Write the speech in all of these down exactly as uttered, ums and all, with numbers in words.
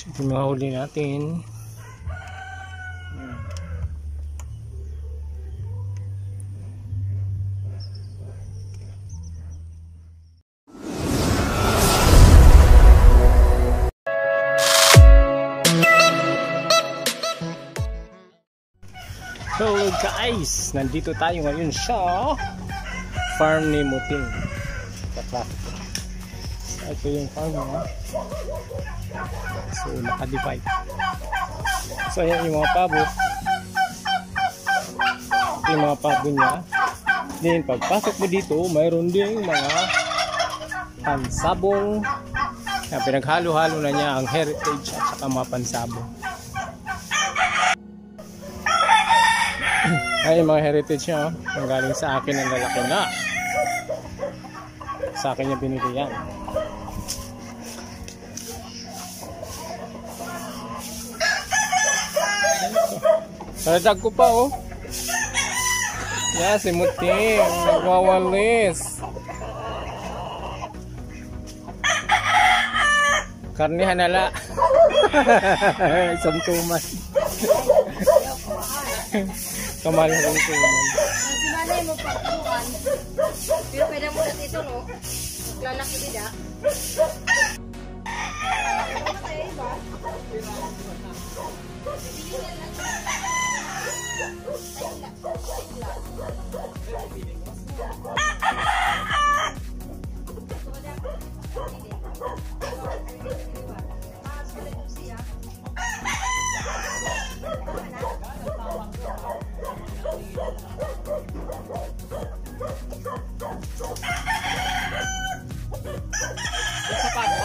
Ito yung mga huli natin. So guys, nandito tayo ngayon sa farm ni Muting. So, ito yung farm niya. So naka-divide. So ayan yung mga pabo. Ito yung mga pabo niya. Then pagpasok mo dito, mayroon din mga pansabong. Yan, pinaghalo-halo na niya ang heritage at saka mga pansabong. Ay, mga heritage niya, oh. Ang galing sa akin ang lalaki na. Sa akin niya binili yan. Taladag ko pa, oh. Yan, si Muting. Nagwawalis. Karnihan nala. Isang tuman. Kamahal na rin ito. Sinanay mo pagkuhan. Pero pwede mo natin ito, no? Maglalaki din, ah. Okay, ba? Sa paano?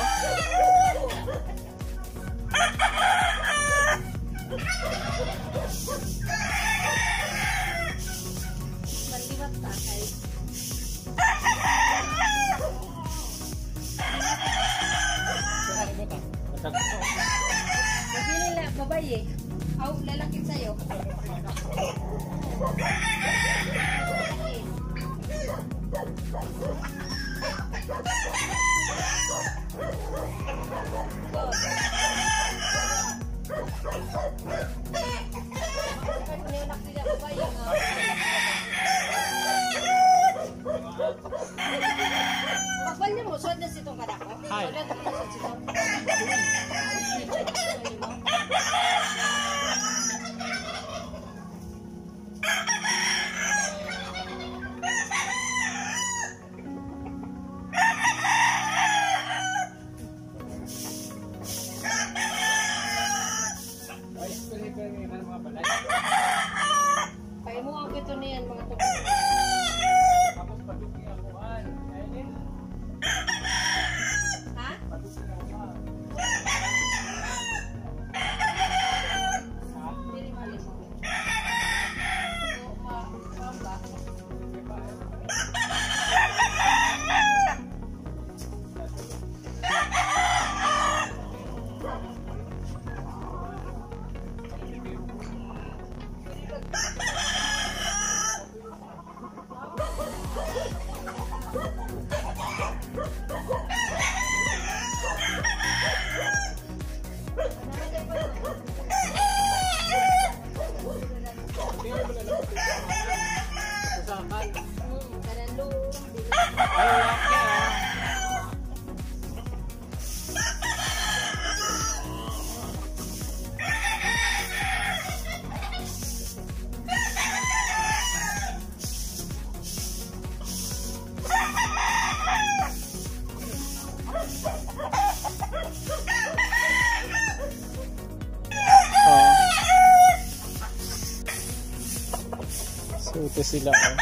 Maliwat ta kay. Nabili na babae. Aw lalaki sa'yo. Kapal niyo mo, suwad na sitong kadako? Hi. Suwad na suwad sitong. Kaya mo ang ito niyan mga tubig. Tapos paduki ako. Ha? Dili malis. So, ma-pamba. So ito sila, oh.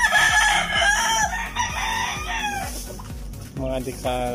Mga dekal.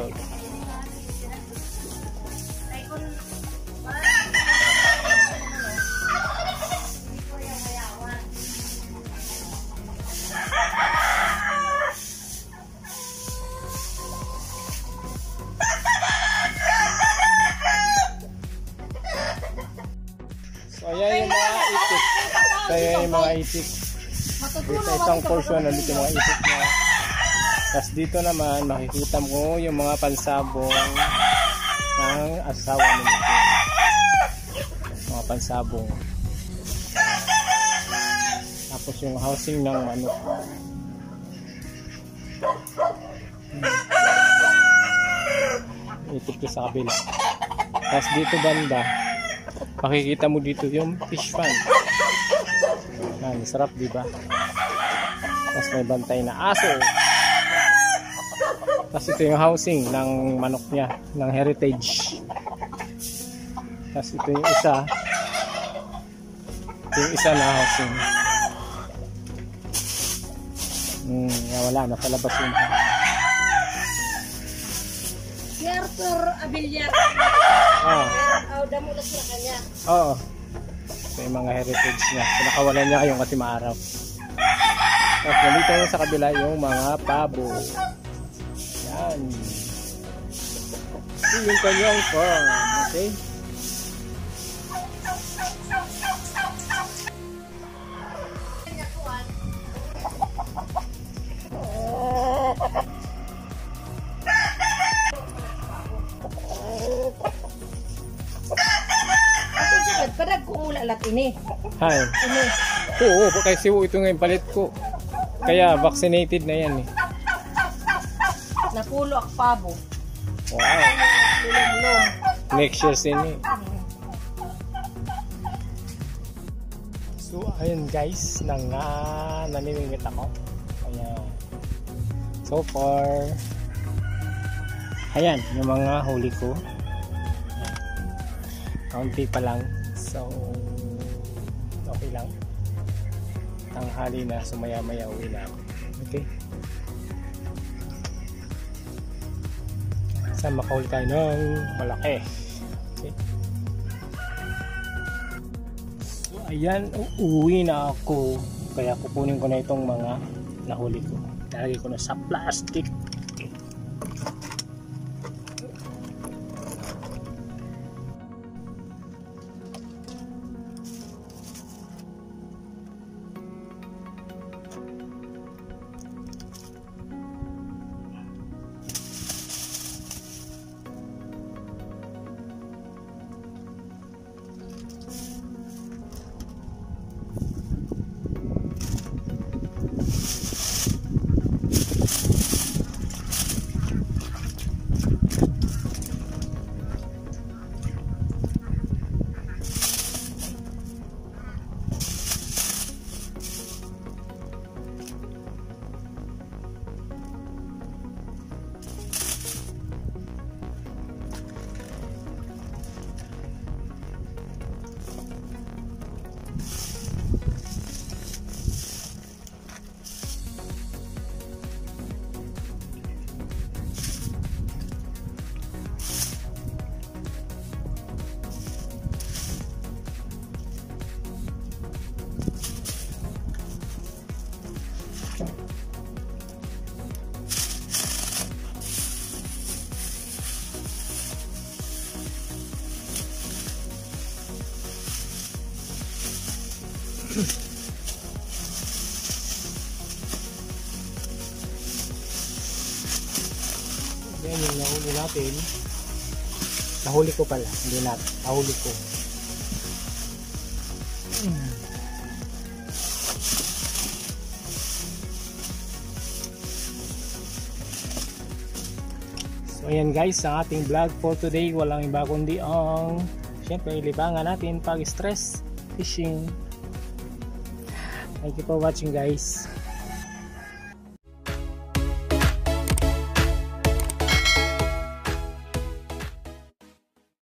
So ayan yung mga itik. So ayan yung mga itik. Dito isang portion na dito yung mga itik niya. Tapos dito naman makikita mo yung mga pansabong ng asawa ni Makipag. mga pansabong. Tapos yung housing ng manok. Ito po sa kabila. Tapos dito banda, makikita mo dito yung fish pan. Yan, sarap diba? Tapos may bantay na aso. Tapos ito yung housing ng manok niya, ng heritage. Tapos ito yung isa. Ito yung isa na housing. Hmm, wala na, palabas yung Si Arthur Abiliar. ah. Oh, damulas na kanya. Oo. Ito yung mga heritage niya. Pinakawalan niya yung kasi maaraw. Tapos nalito yung sa kabila yung mga pabo. Yan. Ito yung kanyang farm. Okay? Padag ko mula lahat ini. Hay. Ini. Oo, kasi ito nga yung palit ko. Kaya vaccinated na yan eh. Napulo ak pabo. Wow. Bulong-bulong. Next year sini. So ayun guys, nang uh, namimingit ako. Ayan. So far, ayan yung mga huli ko. Kaunti pa lang. So okay lang. Tanghali na, sumaya-maya uwi na ako. Okay. Saan makahuli tayo ng malaki. Okay. So ayan, uuwi na ako. Kaya kukunin ko na itong mga nahuli ko. Lalagay ko na sa plastic. Yan yung nahuli natin. Nahuli ko pala, hindi natin. Nahuli ko. Hmm. So ayan guys, ang ating vlog for today. Walang iba kundi ang syempre libangan natin pag stress fishing. Thank you for watching guys.